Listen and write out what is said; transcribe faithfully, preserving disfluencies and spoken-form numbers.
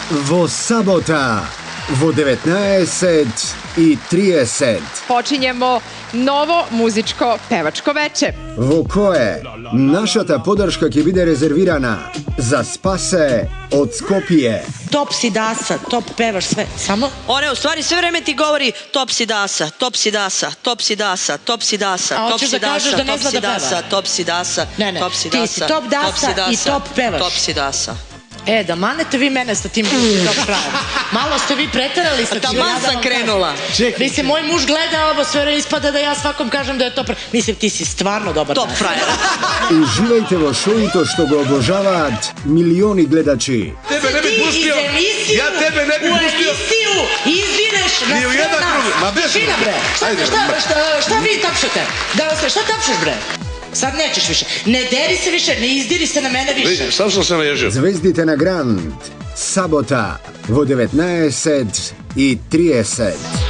vo sabota, vo devetnaest i trideset. Počinjemo novo muzičko pevačko veče. Vo koje našata podrška će bide rezervirana za spase od Skopije. Top si dasa, top pevaš, sve, samo? One u stvari sve vreme ti govori top si dasa, top si dasa, top si dasa, top si dasa, top si dasa, top si dasa, top si dasa, Ne, ne, ti si top dasa i top pevaš. Top si dasa. E, da manete vi mene sa tim top pravom. Malo ste vi preterali sa tim. Taman sam krenula. Mislim, moj muž gleda ovo sve, ispada da ja svakom kažem da je top. Mislim, ti si stvarno dobar. Top frajer. Uživajte vo šou to što ga obožavat milioni gledači. Tebe ne bih pustio. Ja tebe ne bih pustio. U emisiju izvineš na sve nas. Šina, bre. Šta vi tapšete? Šta tapšeš, bre? Sad nećeš više. Ne deri se više, ne izdiri se na mene više. Sam sam se naježio. Zvezdite na Grand, sabota, vo devetnaest i trideset.